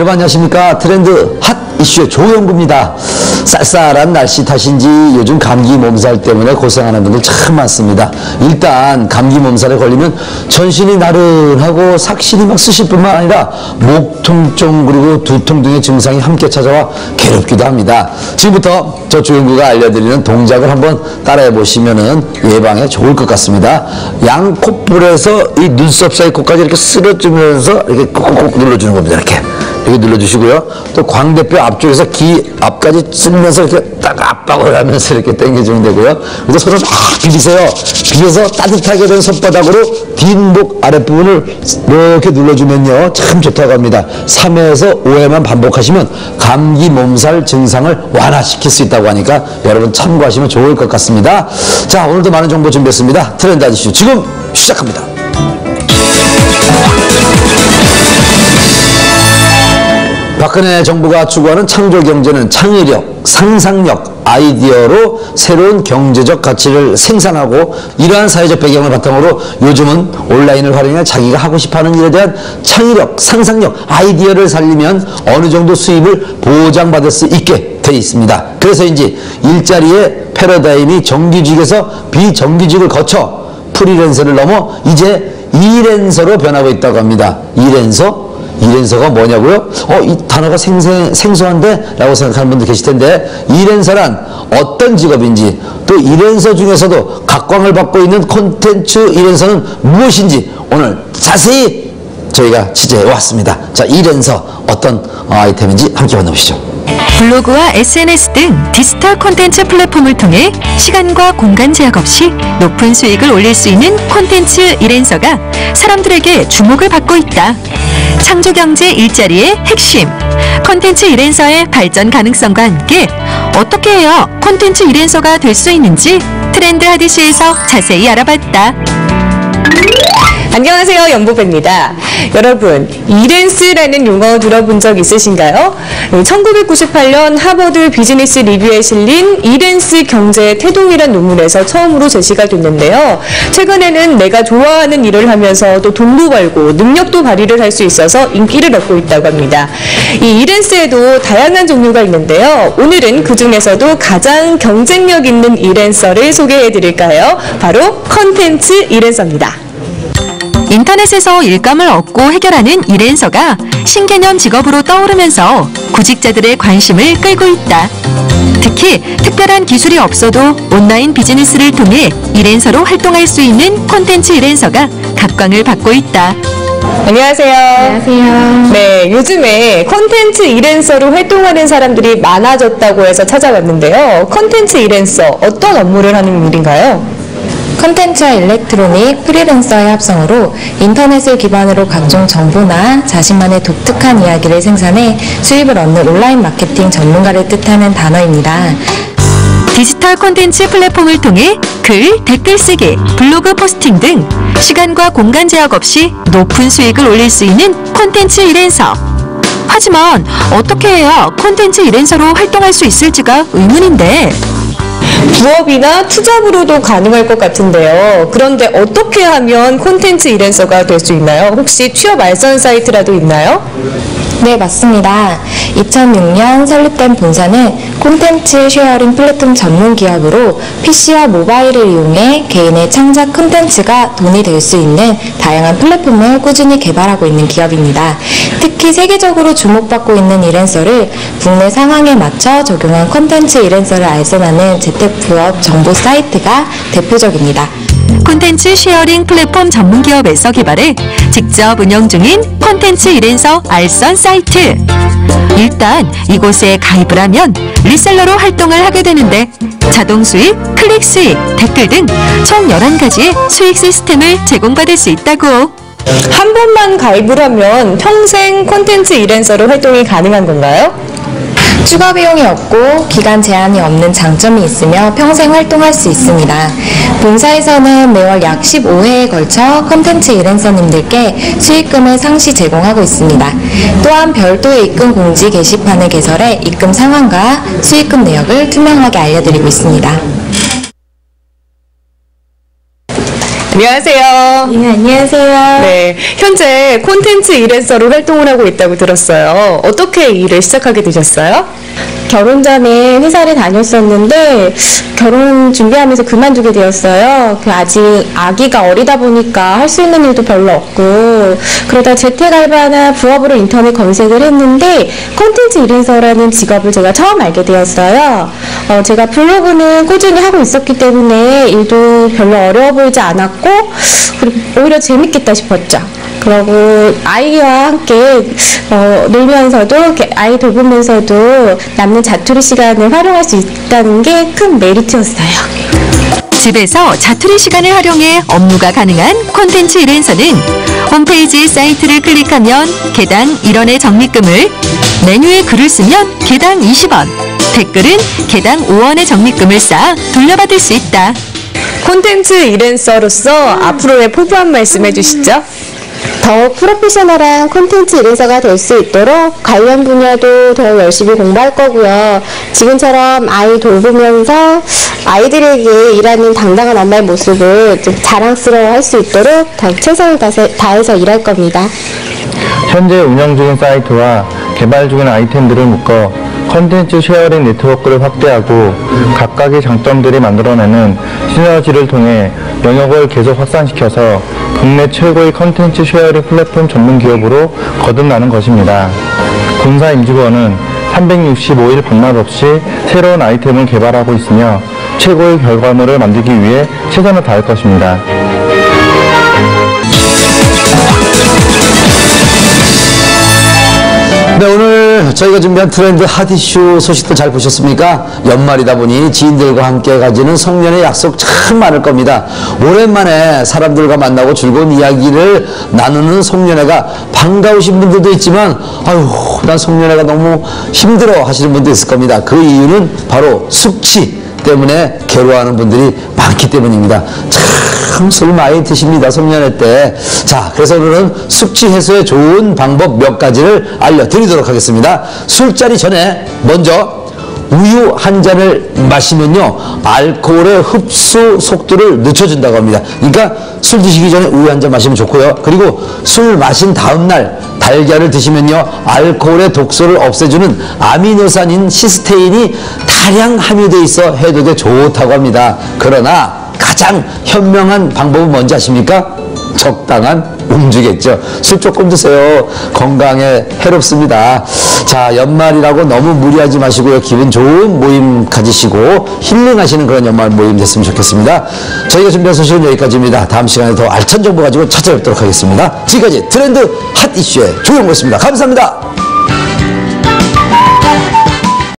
여러분 안녕하십니까. 트렌드 핫 이슈의 조영구입니다. 쌀쌀한 날씨 탓인지 요즘 감기 몸살 때문에 고생하는 분들 참 많습니다. 일단 감기 몸살에 걸리면 전신이 나른하고 삭신이 막 쑤실 뿐만 아니라 목 통증 그리고 두통 등의 증상이 함께 찾아와 괴롭기도 합니다. 지금부터 저 조영구가 알려드리는 동작을 한번 따라해 보시면은 예방에 좋을 것 같습니다. 양 콧볼에서 이 눈썹 사이 코까지 이렇게 쓸어주면서 이렇게 콕콕 눌러주는 겁니다. 이렇게 눌러주시고요. 또 광대뼈 앞쪽에서 귀 앞까지 쓸면서 이렇게 딱 압박을 하면서 이렇게 당겨주면 되고요. 그래서 손을 막 비비세요. 비벼서 따뜻하게 된 손바닥으로 뒷목 아랫부분을 이렇게 눌러주면요. 참 좋다고 합니다. 3회에서 5회만 반복하시면 감기 몸살 증상을 완화시킬 수 있다고 하니까 여러분 참고하시면 좋을 것 같습니다. 자, 오늘도 많은 정보 준비했습니다. 트렌드 이슈 지금 시작합니다. 박근혜 정부가 추구하는 창조 경제는 창의력, 상상력, 아이디어로 새로운 경제적 가치를 생산하고 이러한 사회적 배경을 바탕으로 요즘은 온라인을 활용해 자기가 하고 싶어하는 일에 대한 창의력, 상상력, 아이디어를 살리면 어느 정도 수입을 보장받을 수 있게 돼 있습니다. 그래서인지 일자리의 패러다임이 정규직에서 비정규직을 거쳐 프리랜서를 넘어 이제 이랜서로 변하고 있다고 합니다. 이랜서가 뭐냐고요? 이 단어가 생소한데? 라고 생각하는 분들 계실 텐데, 이랜서란 어떤 직업인지, 또 이랜서 중에서도 각광을 받고 있는 콘텐츠 이랜서는 무엇인지 오늘 자세히 저희가 취재해 왔습니다. 자, 이랜서 어떤 아이템인지 함께 만나보시죠. 블로그와 SNS 등 디지털 콘텐츠 플랫폼을 통해 시간과 공간 제약 없이 높은 수익을 올릴 수 있는 콘텐츠 이랜서가 사람들에게 주목을 받고 있다. 창조경제 일자리의 핵심, 콘텐츠 이랜서의 발전 가능성과 함께 어떻게 해야 콘텐츠 이랜서가 될 수 있는지 트렌드 핫이슈에서 자세히 알아봤다. 안녕하세요, 연보배입니다. 여러분, 이랜스라는 용어 들어본 적 있으신가요? 1998년 하버드 비즈니스 리뷰에 실린 이랜스 경제의 태동이란 논문에서 처음으로 제시가 됐는데요. 최근에는 내가 좋아하는 일을 하면서 또 돈도 벌고 능력도 발휘를 할 수 있어서 인기를 얻고 있다고 합니다. 이 이랜스에도 다양한 종류가 있는데요. 오늘은 그 중에서도 가장 경쟁력 있는 이랜서를 소개해 드릴까요? 바로 콘텐츠 이랜서입니다. 인터넷에서 일감을 얻고 해결하는 이랜서가 신개념 직업으로 떠오르면서 구직자들의 관심을 끌고 있다. 특히 특별한 기술이 없어도 온라인 비즈니스를 통해 이랜서로 활동할 수 있는 콘텐츠 이랜서가 각광을 받고 있다. 안녕하세요. 안녕하세요. 네, 요즘에 콘텐츠 이랜서로 활동하는 사람들이 많아졌다고 해서 찾아봤는데요. 콘텐츠 이랜서, 어떤 업무를 하는 일인가요? 콘텐츠와 일렉트로닉, 프리랜서의 합성으로 인터넷을 기반으로 각종 정보나 자신만의 독특한 이야기를 생산해 수입을 얻는 온라인 마케팅 전문가를 뜻하는 단어입니다. 디지털 콘텐츠 플랫폼을 통해 글, 댓글 쓰기, 블로그 포스팅 등 시간과 공간 제약 없이 높은 수익을 올릴 수 있는 콘텐츠 이랜서. 하지만 어떻게 해야 콘텐츠 이랜서로 활동할 수 있을지가 의문인데, 부업이나 투잡으로도 가능할 것 같은데요. 그런데 어떻게 하면 콘텐츠 이랜서가 될 수 있나요? 혹시 취업 알선 사이트라도 있나요? 네, 맞습니다. 2006년 설립된 본사는 콘텐츠 쉐어링 플랫폼 전문 기업으로 PC와 모바일을 이용해 개인의 창작 콘텐츠가 돈이 될 수 있는 다양한 플랫폼을 꾸준히 개발하고 있는 기업입니다. 특히 세계적으로 주목받고 있는 이랜서를 국내 상황에 맞춰 적용한 콘텐츠 이랜서를 알선하는 재택부업 정보 사이트가 대표적입니다. 콘텐츠 쉐어링 플랫폼 전문기업에서 개발해 직접 운영 중인 콘텐츠 이랜서 알선 사이트. 일단 이곳에 가입을 하면 리셀러로 활동을 하게 되는데 자동 수익, 클릭 수익, 댓글 등 총 11가지의 수익 시스템을 제공받을 수 있다고. 한 번만 가입을 하면 평생 콘텐츠 이랜서로 활동이 가능한 건가요? 추가 비용이 없고 기간 제한이 없는 장점이 있으며 평생 활동할 수 있습니다. 본사에서는 매월 약 15회에 걸쳐 콘텐츠 이랜서님들께 수익금을 상시 제공하고 있습니다. 또한 별도의 입금 공지 게시판을 개설해 입금 상황과 수익금 내역을 투명하게 알려드리고 있습니다. 안녕하세요. 네, 안녕하세요. 네, 현재 콘텐츠 이랜서로 활동을 하고 있다고 들었어요. 어떻게 이 일을 시작하게 되셨어요? 결혼 전에 회사를 다녔었는데 결혼 준비하면서 그만두게 되었어요. 아직 아기가 어리다 보니까 할 수 있는 일도 별로 없고 그러다 재택 알바나 부업으로 인터넷 검색을 했는데 콘텐츠 이랜서라는 직업을 제가 처음 알게 되었어요. 제가 블로그는 꾸준히 하고 있었기 때문에 일도 별로 어려워 보이지 않았고 그리고 오히려 재밌겠다 싶었죠. 그리고 아이와 함께 놀면서도 아이 돌보면서도 남는 자투리 시간을 활용할 수 있다는 게 큰 메리트였어요. 집에서 자투리 시간을 활용해 업무가 가능한 콘텐츠 이랜서는 홈페이지 사이트를 클릭하면 개당 1원의 적립금을, 메뉴에 글을 쓰면 개당 20원, 댓글은 개당 5원의 적립금을 쌓아 돌려받을 수 있다. 콘텐츠 이랜서로서 앞으로의 포부 한 말씀 해주시죠. 더욱 프로페셔널한 콘텐츠 이랜서가 될 수 있도록 관련 분야도 더 열심히 공부할 거고요. 지금처럼 아이 돌보면서 아이들에게 일하는 당당한 엄마의 모습을 좀 자랑스러워할 수 있도록 더 최선을 다해서 일할 겁니다. 현재 운영 중인 사이트와 개발 중인 아이템들을 묶어 컨텐츠 쉐어링 네트워크를 확대하고 각각의 장점들이 만들어내는 시너지를 통해 영역을 계속 확산시켜서 국내 최고의 컨텐츠 쉐어링 플랫폼 전문 기업으로 거듭나는 것입니다. 본사 임직원은 365일 밤낮 없이 새로운 아이템을 개발하고 있으며 최고의 결과물을 만들기 위해 최선을 다할 것입니다. 네, 오늘 저희가 준비한 트렌드 핫 이슈 소식들 잘 보셨습니까? 연말이다 보니 지인들과 함께 가지는 송년회 약속 참 많을 겁니다. 오랜만에 사람들과 만나고 즐거운 이야기를 나누는 송년회가 반가우신 분들도 있지만 아유, 난 송년회가 너무 힘들어 하시는 분도 있을 겁니다. 그 이유는 바로 숙취 때문에 괴로워하는 분들이 많기 때문입니다. 참 술 많이 드십니다, 송년회 때. 자, 그래서 오늘은 숙취 해소에 좋은 방법 몇 가지를 알려드리도록 하겠습니다. 술자리 전에 먼저 우유 한 잔을 마시면요, 알코올의 흡수 속도를 늦춰준다고 합니다. 그러니까 술 드시기 전에 우유 한 잔 마시면 좋고요. 그리고 술 마신 다음날 달걀을 드시면요, 알코올의 독소를 없애주는 아미노산인 시스테인이 다량 함유되어 있어 해독에 좋다고 합니다. 그러나 가장 현명한 방법은 뭔지 아십니까? 적당한 음주겠죠. 술 조금 드세요. 건강에 해롭습니다. 자, 연말이라고 너무 무리하지 마시고요. 기분 좋은 모임 가지시고 힐링하시는 그런 연말 모임 됐으면 좋겠습니다. 저희가 준비한 소식은 여기까지입니다. 다음 시간에 더 알찬 정보 가지고 찾아뵙도록 하겠습니다. 지금까지 트렌드 핫 이슈의 조영구였습니다. 감사합니다.